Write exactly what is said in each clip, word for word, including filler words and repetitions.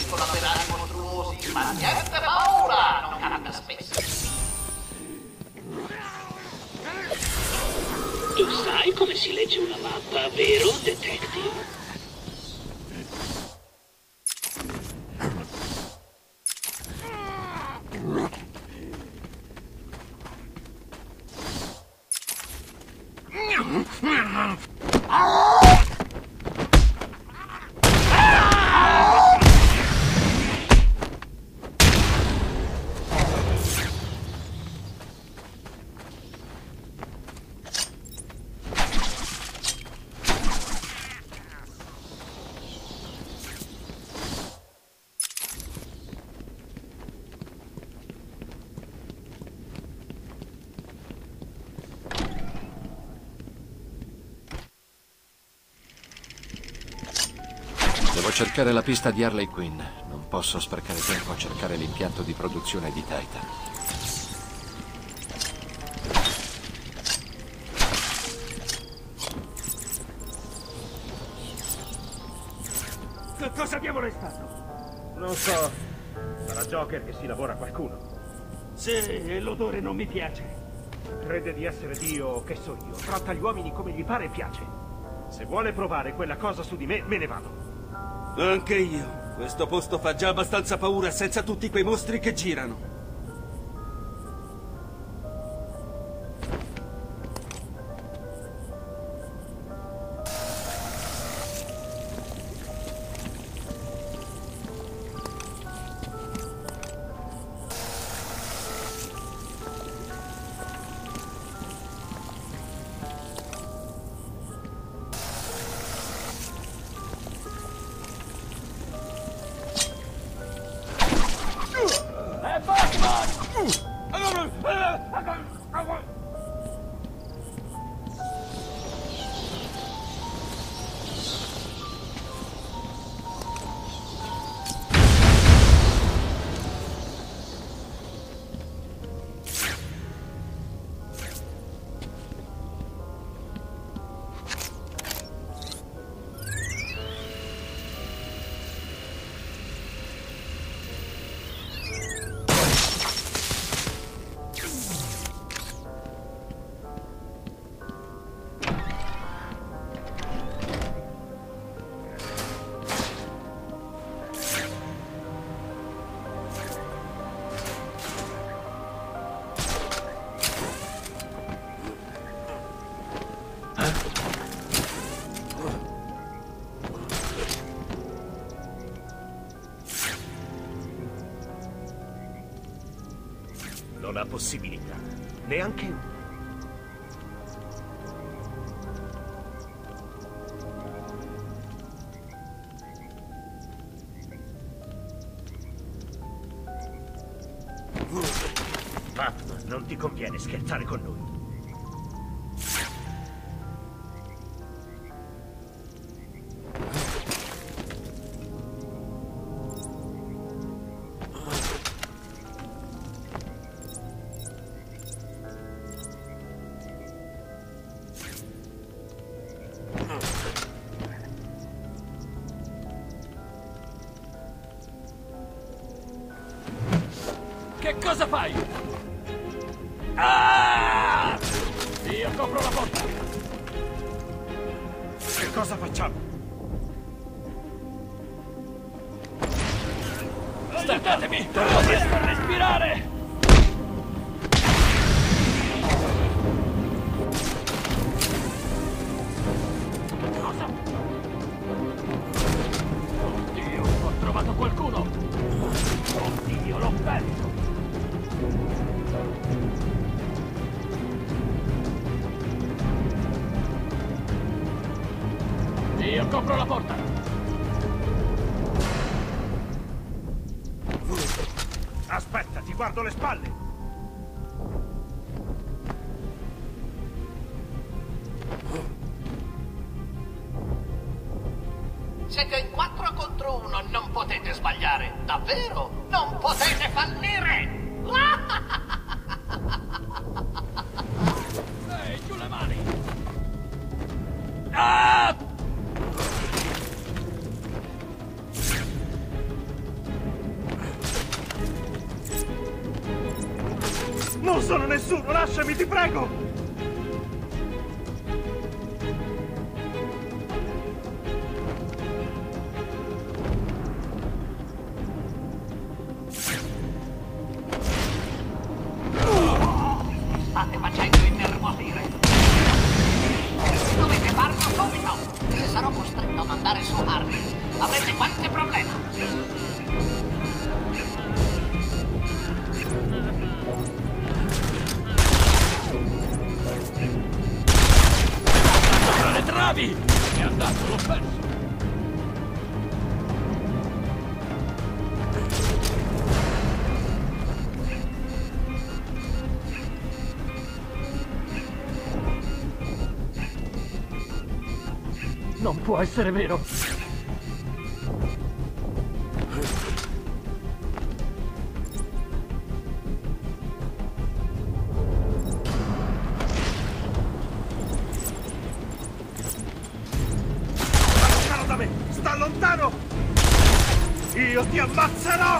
gestiscono operari mostruosi, ma niente paura, non capita spesso. Tu sai come si legge una mappa, vero, detective? Devo cercare la pista di Harley Quinn. Non posso sprecare tempo a cercare l'impianto di produzione di Titan. Che cosa abbiamo restato? Non so. Sarà Joker che si lavora a qualcuno. Sì, l'odore non mi piace. Crede di essere Dio o che so io. Tratta gli uomini come gli pare e piace. Se vuole provare quella cosa su di me, me ne vado. Anche io. Questo posto fa già abbastanza paura senza tutti quei mostri che girano. Non ha possibilità. Neanche una. Batman, non ti conviene scherzare con noi. Che cosa fai? Ah! Io copro la porta. Che cosa facciamo? Aiutatemi! Non riesco a respirare! Cosa? Oddio, ho trovato qualcuno! Oddio, l'ho perso! Io copro la porta! Aspetta, ti guardo le spalle! Siete in quattro contro uno, non potete sbagliare, davvero? Non potete fallire! Ehi, giù le mani! Ah! Non sono nessuno, lasciami, ti prego! State facendo innervosire. Dovete farlo subito. Se sarò costretto a mandare su Harry, avrete qualche problema. Tra le travi! È andato, l'ho perso! Non può essere vero! Sta lontano da me! Sta lontano! Io ti ammazzerò!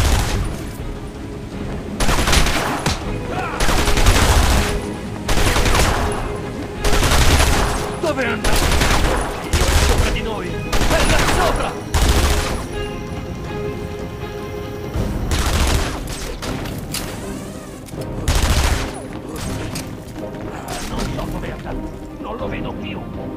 Dove è andato? Sopra di noi! È là sopra! Non so dove è andato, non lo vedo più.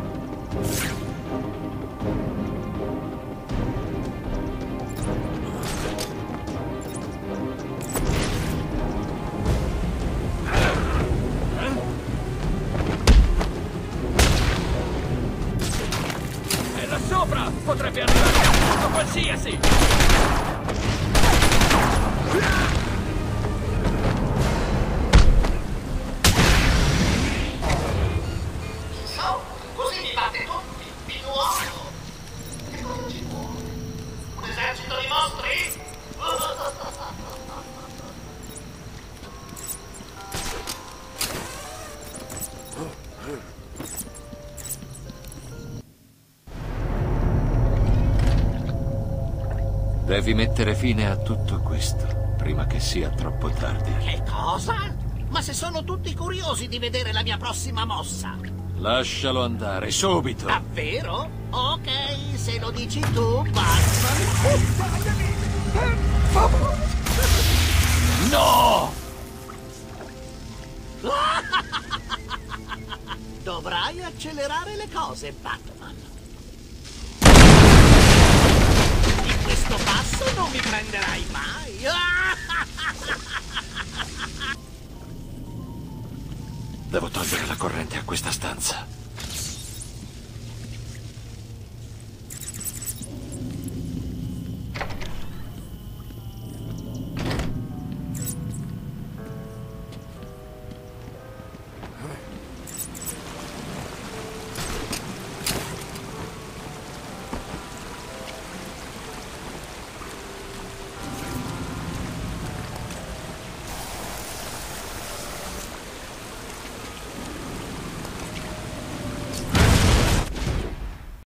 Sopra! Potrebbe arrivare a un punto qualsiasi! So, così mi batte tutti, di nuovo. Che cosa ci vuole? Un esercito di mostri? Devi mettere fine a tutto questo, prima che sia troppo tardi. Che cosa? Ma se sono tutti curiosi di vedere la mia prossima mossa. Lascialo andare, subito! Davvero? Ok, se lo dici tu, Batman. No! Dovrai accelerare le cose, Batman. Di questo passo non mi prenderai mai. Devo togliere la corrente a questa stanza.